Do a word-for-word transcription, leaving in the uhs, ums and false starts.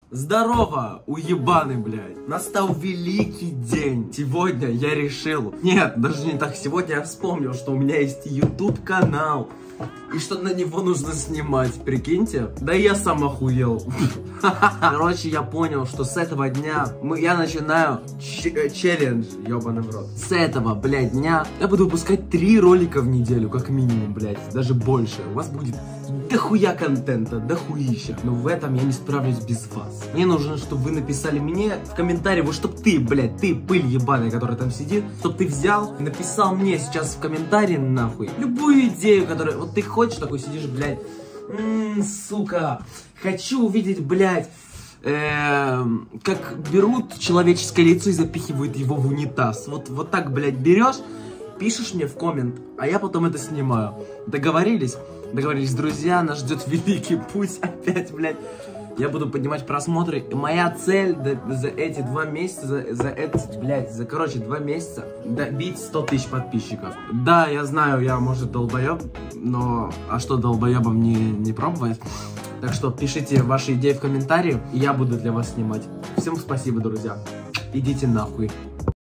Здорово, уебаны, блядь. Настал великий день. Сегодня я решил... Нет, даже не так. Сегодня я вспомнил, что у меня есть YouTube канал. И что на него нужно снимать, прикиньте. Да я сам охуел. Короче, я понял, что с этого дня мы, я начинаю челлендж, ебаный в рот. С этого, блядь, дня я буду выпускать три ролика в неделю, как минимум, блядь. Даже больше. У вас будет дохуя контента, дохуища. Но в этом я не справлюсь без вас. Мне нужно, чтобы вы написали мне в комментарии, вот чтоб ты, блядь, ты, пыль ебаная, которая там сидит, чтоб ты взял и написал мне сейчас в комментарии, нахуй, любую идею, которую... Вот ты хочешь, такой сидишь, блядь, м-м, сука, хочу увидеть, блядь, э, как берут человеческое лицо и запихивают его в унитаз. Вот, вот так, блядь, берешь, пишешь мне в коммент, а я потом это снимаю. Договорились? Договорились, друзья, нас ждет великий путь опять, блядь. Я буду поднимать просмотры. И моя цель да, за эти два месяца, за, за это, блядь, за, короче, два месяца добить сто тысяч подписчиков. Да, я знаю, я, может, долбоеб, но а что долбоебом не, не пробовать? Так что пишите ваши идеи в комментарии, и я буду для вас снимать. Всем спасибо, друзья. Идите нахуй.